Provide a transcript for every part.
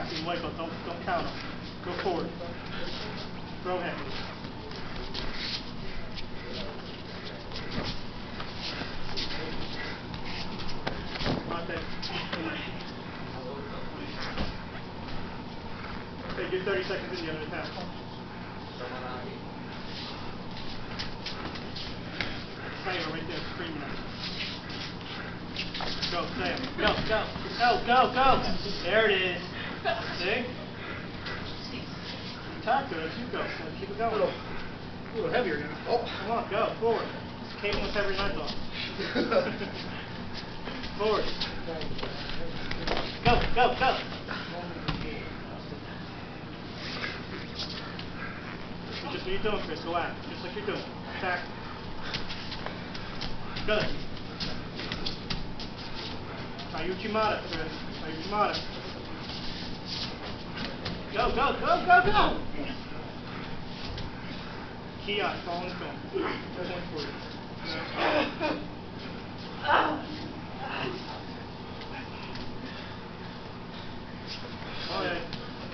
back in white belt. Don't count them. Go forward. Throw him. Monte. Okay, do 30 seconds in the other half. Sam right there, screaming at you. Go, Sam. Go. There it is. See? Talk to it. You go. Keep it going. A little heavier now. Oh. Come on, go. Forward. This cable must have your knife on. Forward. Go. Just what you're doing, Chris. Go at it. Just like you're doing. Attack. Good. Ayuchimata, Chris. Ayuchimata. Go. Kia, fall in the film. No point for you. Oh, yeah.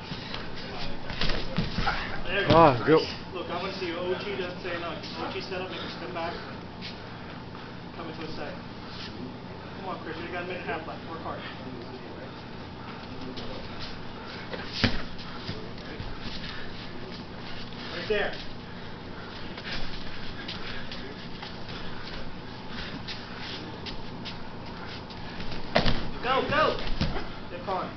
There you go. Go. Look, I want to see you. OG doesn't say no. OG set up, make a step back. Come into a set. Come on, Chris. You got a minute and a half left. Work hard. Right there. Go. They're fine.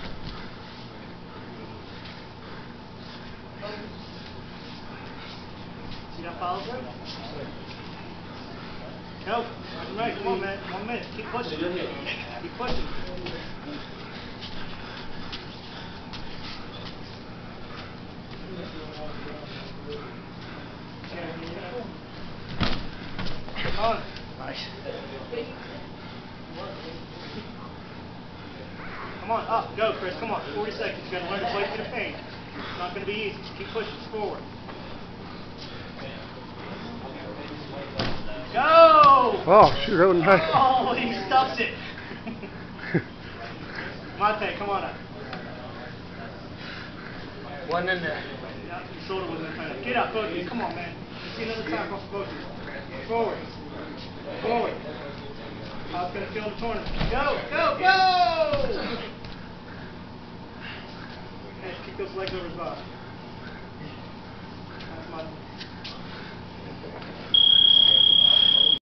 See that follow through? Go. Right. Come on, man. 1 minute. Keep pushing. Keep pushing. Come on. Nice. Come on, up, go, Chris, come on, 40 seconds. You got to learn to play through the pain. It's not going to be easy. Just keep pushing forward. Go! Oh, shoot, that was nice. Oh, he stuffs it. Monte, come on up. One in there. Yeah, your shoulder wasn't in front. Get up, both of you. Come on, man. Let's see another time off both of you. Forward. How it's going to feel in the tournament. Go! Hey, kick those legs over his body.